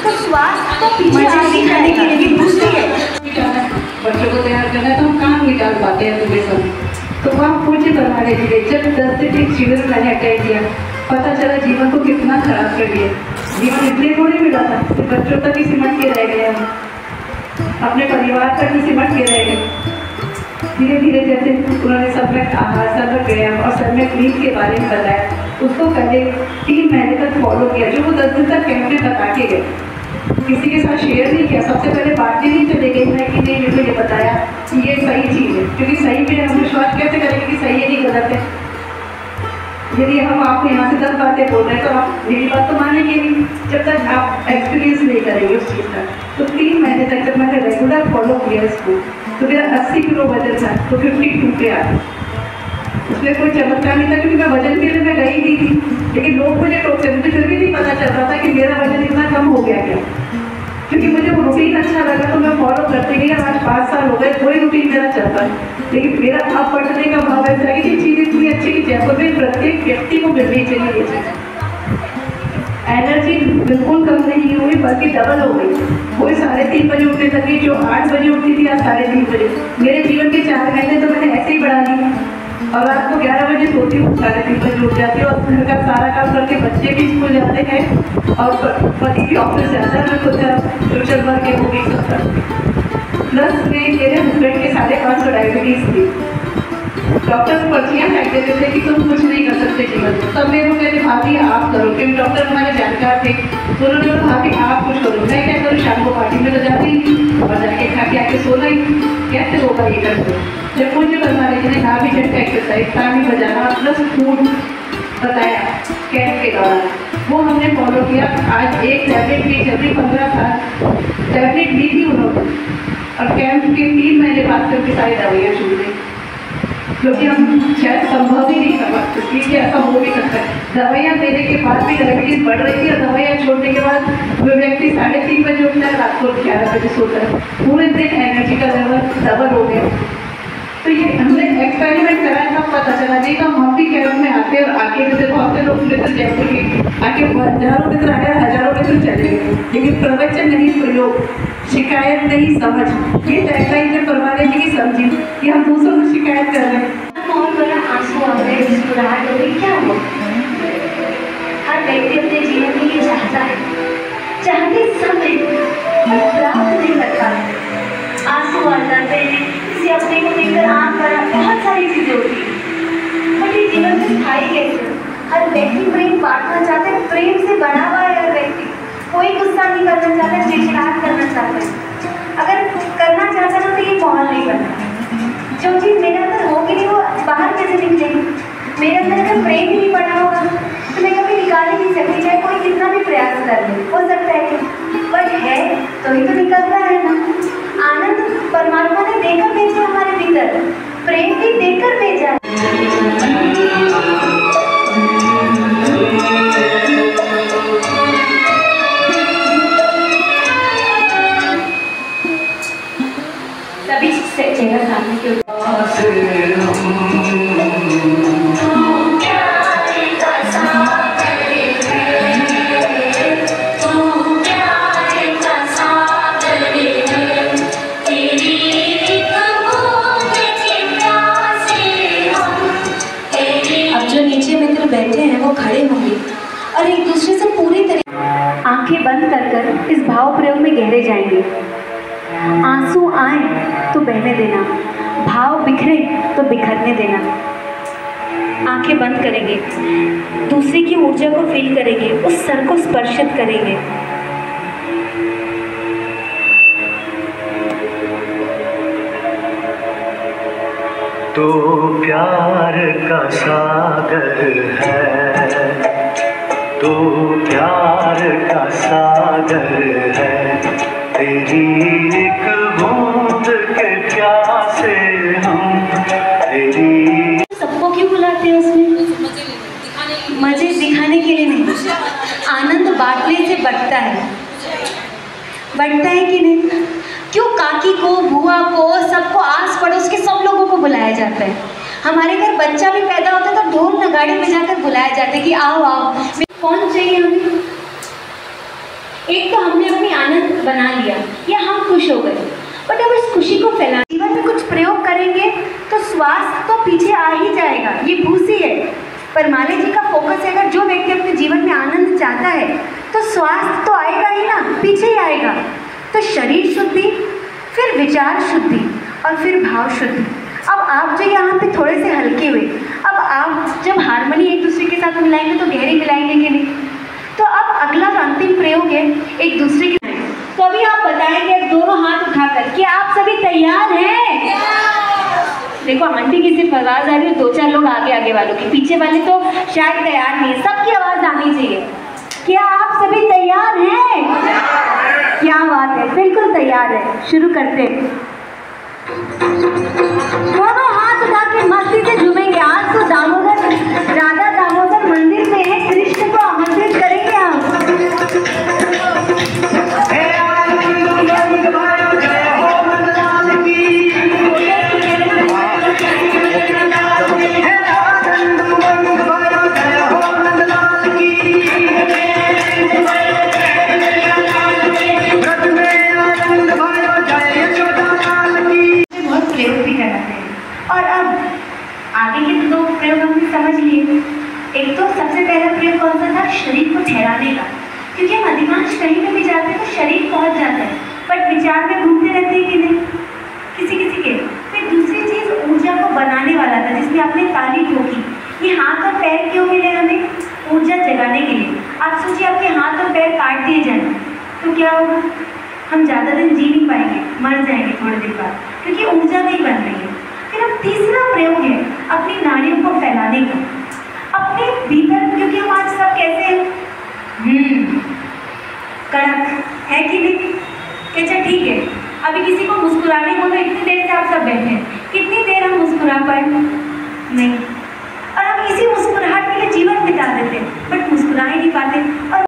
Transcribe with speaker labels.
Speaker 1: तो स्वास्थ्य तो पीछे दिखाने के लिए भी पूछती है।
Speaker 2: बच्चों को तैयार करना है तो हम कहाँ निकाल पाते हैं सुबह सब। तो वहाँ पूछे बनाने के लिए जब 10 दिन एक शिविर मैंने अटेंड किया, पता चला जीवन को कितना खराब कर दिया। जीवन इसलिए थोड़ी मिला था कि बच्चों तक ही सिमट के रह गए, हम अपने परिवार तक ही सिमट के रह गए। धीरे धीरे जैसे उन्होंने सब में आहार, सब में व्यायाम और सब में नींद के बारे में बताया, उसको पहले 3 महीने तक फॉलो किया, जो वो 10 दिन तक कैंप में बता के गए। किसी के साथ शेयर नहीं किया, सबसे पहले बातें नहीं चले गई मैं कि नहीं मेरे को ये बताया कि ये सही चीज़ है, क्योंकि सही पे हम विश्वास कैसे करेंगे कि सही है नहीं गलत है। यदि हम आपको यहाँ से 10 बातें बोल रहे हैं तो आप मेरी बात तो मानेंगे नहीं जब तक आप एक्सपीरियंस नहीं करेंगे उस चीज़ का। तो 3 महीने तक जब मैंने रेगुलर फॉलो किया इसको, तो मेरा 80 किलो वजन था तो 52 पे आया। उसमें कोई चमत्कार नहीं था, क्योंकि मैं वजन के लिए मैं गई नहीं थी, लेकिन लोग मुझे टोकते, मुझे फिर भी नहीं पता चल रहा था कि मेरा वजन इतना कम हो गया क्या, क्योंकि मुझे वो रूटीन अच्छा लगा तो मैं फॉलो करती गई। आज 5 साल हो गए, कोई रूटीन मेरा चलता है, लेकिन मेरा अब पढ़ने का भाव ऐसा है कि ये चीज़ इतनी अच्छी कि जयपुर में प्रत्येक व्यक्ति को मिलनी चाहिए ये चीज़। एनर्जी बिल्कुल कम नहीं हुई बल्कि डबल हो गई। कोई 3:30 बजे उठने लगी, जो 8 बजे उठती थी आज 3:30 बजे। मेरे जीवन के 4 महीने तो मैंने ऐसे ही बढ़ा दिए, और रात को 11 बजे सोती हूँ, 3:30 बजे उठ जाती हूँ, और घर का सारा काम करके बच्चे भी स्कूल जाते हैं और पति भी ऑफिस जाता है, मैं खुद सोशल वर्क के होगी सब। प्लस में मेरे हस्बैंड के 550 डायबिटीज़ थी। डॉक्टर पर्चियाँ फेंक देते थे कि तुम कुछ नहीं कर सकते जीवन में। तब मेरे को कहते भाभी आप करो, क्योंकि डॉक्टर हमारे जानकार थे, तो उन्होंने बोला भाभी आप कुछ करो। मैं क्या करूँ, शाम को पार्टी में तो जाती नहीं और जाके खा के आके सोना ही, कैसे होगा ये कर दो। जब मुझे बता रहे थे ना भी झटका एक्सरसाइज, ताली बजाना प्लस फूड बताया कैंप के दौरान, वो हमने फॉलो किया। आज एक टैबलेट भी जल्दी 15 साल टैबलेट ली थी उन्होंने, और कैंप के 3 महीने बाद करके सारी दवाइयाँ छूट गई, क्योंकि हम शायद संभव ही नहीं कर पाते कि ऐसा हो भी सकता है। दवाइयाँ देने के बाद भी डायबिटीज़ बढ़ रही थी, और दवाइयाँ छोड़ने के बाद वो व्यक्ति 3:30 बजे उठता है, रात को 11 बजे सोता है, पूरे दिन एनर्जी का लेवल डबल हो गया। तो ये हमने एक्सपेरिमेंट कराया, तब पता चला। नहीं तो हम भी कैंप में आते और आके जैसे बहुत से लोग मित्र जयपुर के आके हजारों मित्र आए, हजारों मित्र चले गए, लेकिन प्रवचन नहीं प्रयोग, शिकायत नहीं समझ, ये टैगलाइन में परमाने जी की समझी कि हम दूसरों से शिकायत कर रहे हैं।
Speaker 1: बहुत बड़ा आंसू आ गए, मुस्कुराहट हो गई, क्या हुआ? हर व्यक्ति अपने जीवन में ये चाहता है, चाहते सब है, प्राप्त नहीं करता है। आंसू आ जाते हैं, किसी अपने को देखकर आँख भरा, बहुत सारी चीजें होती हैं, बट ये जीवन में स्थायी कैसे? हर व्यक्ति प्रेम बांटना चाहता है, प्रेम से बना हुआ है हर व्यक्ति। कोई गुस्सा नहीं करना चाहता, चिड़चिड़ाहट करना चाहता है। अगर करना चाहता है तो ये माहौल नहीं बनता। जो चीज़ मेरे अंदर होगी नहीं वो बाहर कैसे निकलेगी? मेरे अंदर अगर प्रेम ही नहीं बना होगा तो मैं कभी निकाल ही नहीं सकती, चाहे कोई कितना भी प्रयास कर ले। हो सकता है कि बट है तो ही तो निकल रहा है ना। आनंद परमात्मा ने देकर भेजा हमारे भीतर, प्रेम भी देकर भेजा। सभी चेहरा सामने के बैठे हैं वो खड़े होंगे और एक दूसरे से पूरी तरह आंखें बंद कर इस भाव प्रयोग में गहरे जाएंगे। आंसू आए तो बहने देना, भाव बिखरे तो बिखरने देना। आंखें बंद करेंगे, दूसरे की ऊर्जा को फील करेंगे, उस सर को स्पर्शित करेंगे।
Speaker 3: तो प्यार का सागर है, तो प्यार का सागर है, तेरी एक बूंद के प्यासे हम, तेरी।
Speaker 1: सबको क्यों बुलाते हैं उसमें? मजे दिखाने के लिए नहीं, आनंद बांटने से बढ़ता है। बढ़ता है कि नहीं? क्यों काकी को, बुआ को, सबको, आस पड़ोस के सब लोगों को बुलाया जाता है। हमारे घर बच्चा भी पैदा होता है तो ढोल नगाड़े बजाकर बुलाया जाता है कि आओ आओ। कौन चाहिए हमें? एक तो हमने अपने बना लिया या हम खुश हो गए, बट अब इस खुशी को फैला जीवन में कुछ प्रयोग करेंगे तो स्वास्थ्य तो पीछे आ ही जाएगा, ये भूसी है। पर माले जी का फोकस है, अगर जो व्यक्ति अपने जीवन में आनंद चाहता है तो स्वास्थ्य तो आएगा ही ना, पीछे ही आएगा। तो शरीर शुद्धि, फिर विचार शुद्धि और फिर भाव शुद्धि। अब आप जो यहाँ पे थोड़े से हल्के हुए, अब आप जब हारमोनी एक दूसरे के साथ मिलाएंगे तो गहरी मिलाएंगे कि नहीं। तो अब अगला अंतिम प्रयोग है एक दूसरे के। तो अभी आप बताएंगे दोनों हाथ उठाकर कि आप सभी तैयार हैं। देखो आंटी की सिर्फ आवाज आ रही है, 2-4 लोग आगे वालों की, पीछे वाले तो शायद तैयार नहीं है, सबकी आवाज आनी चाहिए। क्या आप सभी तैयार हैं? क्या बात है, बिल्कुल तैयार है। शुरू करते हैं। दोनों हाथ उठा के मस्ती से झूमेंगे। आज तो राधा दामोदर मंदिर में है, कृष्ण को आमंत्रित करेंगे हम। समझ लिए। एक तो सबसे पहला प्रयोग कौन सा था? शरीर को ठहराने का, क्योंकि हम अधिकांश कहीं पे भी जाते हैं तो शरीर पहुंच जाता है, बट विचार में घूमते रहते हैं कि नहीं, किसी किसी के। फिर दूसरी चीज ऊर्जा को बनाने वाला था, जिसमें आपने ताली ठोकी। ये हाथ और पैर क्यों मिले हमें? ऊर्जा जगाने के लिए। आप सोचिए आपके हाथ और पैर काट दिए जाए तो क्या होगा? हम ज़्यादा दिन जी नहीं पाएंगे, मर जाएंगे थोड़ी देर बाद, क्योंकि ऊर्जा नहीं बन रही है। फिर अब तीसरा प्रयोग है अपनी नाड़ियों को फैलाने का, अपने भीतर, क्योंकि हम आज सब कैसे हैं, कड़क है कि नहीं? अच्छा ठीक है, अभी किसी को मुस्कुराने को तो इतनी देर से आप सब बैठे हैं, कितनी देर हम मुस्कुरा पाए? नहीं। और हम इसी मुस्कुराहट के लिए जीवन बिता देते हैं, बट मुस्कुरा ही नहीं पाते। और